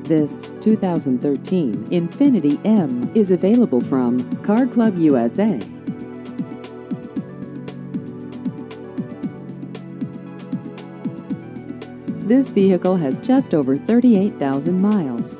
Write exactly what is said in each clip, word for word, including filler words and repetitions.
This two thousand thirteen Infiniti M is available from Car Club U S A. This vehicle has just over thirty-eight thousand miles.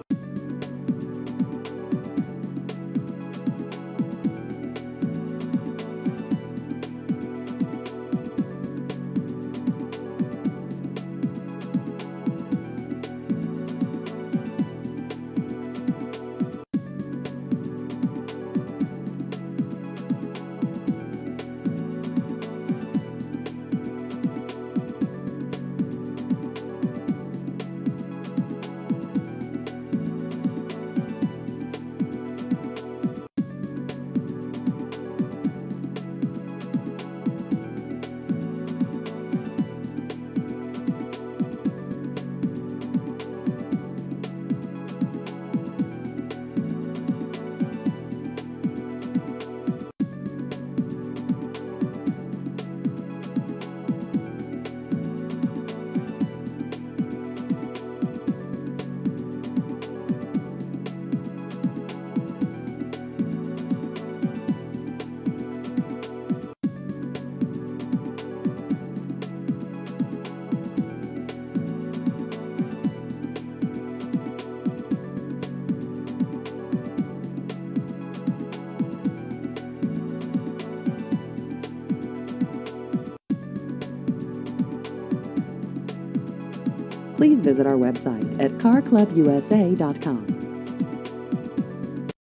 Please visit our website at car club u s a dot com.